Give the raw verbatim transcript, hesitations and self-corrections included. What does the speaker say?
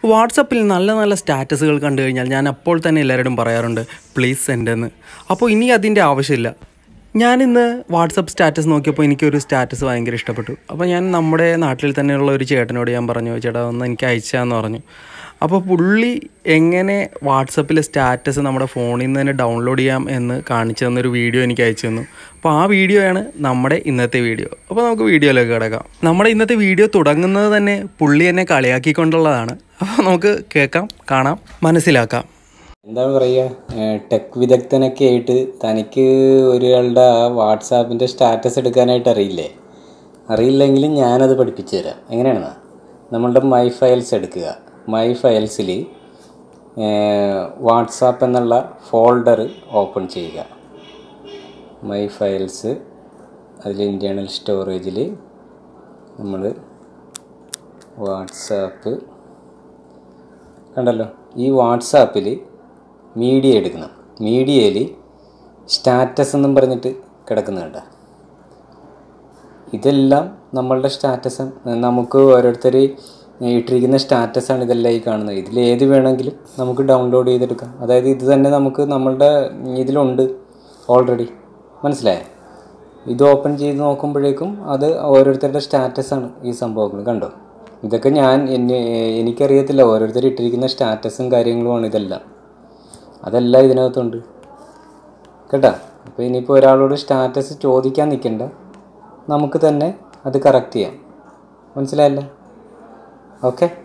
വാട്സപ്പിൽ നല്ല നല്ല സ്റ്റാറ്റസുകൾ കണ്ടു കഴിഞ്ഞാൽ ഞാൻ അപ്പോൾ തന്നെ എല്ലാവരോടും പറയാറുണ്ട് പ്ലീസ് സെൻഡ് എന്ന്. അപ്പോൾ ഇനി അതിൻ്റെ ആവശ്യമില്ല. ഞാനിന്ന് വാട്സപ്പ് സ്റ്റാറ്റസ് നോക്കിയപ്പോൾ എനിക്കൊരു സ്റ്റാറ്റസ് ഭയങ്കര ഇഷ്ടപ്പെട്ടു. അപ്പോൾ ഞാൻ നമ്മുടെ നാട്ടിൽ തന്നെയുള്ള ഒരു ചേട്ടനോട് ഞാൻ പറഞ്ഞു, ചേട്ടാ ഒന്ന് എനിക്ക് അയച്ചാന്ന് പറഞ്ഞു. അപ്പോൾ പുള്ളി എങ്ങനെ വാട്സപ്പിലെ സ്റ്റാറ്റസ് നമ്മുടെ ഫോണിൽ നിന്ന് തന്നെ ഡൗൺലോഡ് ചെയ്യാം എന്ന് കാണിച്ചു തന്നൊരു വീഡിയോ എനിക്ക് അയച്ചു തന്നു. അപ്പോൾ ആ വീഡിയോയാണ് നമ്മുടെ ഇന്നത്തെ വീഡിയോ. അപ്പോൾ നമുക്ക് വീഡിയോയിലേക്ക് കിടക്കാം. നമ്മുടെ ഇന്നത്തെ വീഡിയോ തുടങ്ങുന്നത് തന്നെ പുള്ളി എന്നെ കളിയാക്കിക്കൊണ്ടുള്ളതാണ്. അപ്പോൾ നമുക്ക് കേൾക്കാം, കാണാം, മനസ്സിലാക്കാം. എന്താണ് പറയുക, ടെക് വിദഗ്ധനൊക്കെ ആയിട്ട് തനിക്ക് ഒരാളുടെ വാട്സാപ്പിൻ്റെ സ്റ്റാറ്റസ് എടുക്കാനായിട്ട് അറിയില്ലേ? അറിയില്ലെങ്കിലും ഞാനത് പഠിപ്പിച്ചു തരാം. എങ്ങനെയാണെന്നാ, നമ്മളുടെ മൈ ഫയൽസ് എടുക്കുക. മൈ ഫയൽസിൽ വാട്സാപ്പ് എന്നുള്ള ഫോൾഡർ ഓപ്പൺ ചെയ്യുക. മൈ ഫയൽസ്, അതിൽ ഇൻറ്റേർണൽ സ്റ്റോറേജിൽ നമ്മൾ വാട്സാപ്പ് കണ്ടല്ലോ. ഈ വാട്സാപ്പിൽ മീഡിയ എടുക്കണം. മീഡിയയിൽ സ്റ്റാറ്റസ് എന്നും പറഞ്ഞിട്ട് കിടക്കുന്നുണ്ട്. ഇതെല്ലാം നമ്മളുടെ സ്റ്റാറ്റസ്, നമുക്ക് ഓരോരുത്തർ ഇട്ടിരിക്കുന്ന സ്റ്റാറ്റസാണ് ഇതെല്ലാം ഈ കാണുന്നത്. ഇതിലേത് വേണമെങ്കിലും നമുക്ക് ഡൗൺലോഡ് ചെയ്തെടുക്കാം. അതായത് ഇത് തന്നെ നമുക്ക് നമ്മളുടെ ഇതിലുണ്ട് ഓൾറെഡി, മനസ്സിലായോ? ഇത് ഓപ്പൺ ചെയ്ത് നോക്കുമ്പോഴേക്കും അത് ഓരോരുത്തരുടെ സ്റ്റാറ്റസാണ് ഈ സംഭവങ്ങൾ. കണ്ടോ, ഇതൊക്കെ ഞാൻ എന്നെ എനിക്കറിയത്തില്ല, ഓരോരുത്തർ ഇട്ടിരിക്കുന്ന സ്റ്റാറ്റസും കാര്യങ്ങളുമാണ് ഇതെല്ലാം. അതെല്ലാം ഇതിനകത്തുണ്ട് കേട്ടോ. അപ്പോൾ ഇനിയിപ്പോൾ ഒരാളോട് സ്റ്റാറ്റസ് ചോദിക്കാൻ നിൽക്കണ്ട, നമുക്ക് തന്നെ അത് കറക്റ്റ് ചെയ്യാം. മനസ്സിലായല്ലോ? ഓക്കെ.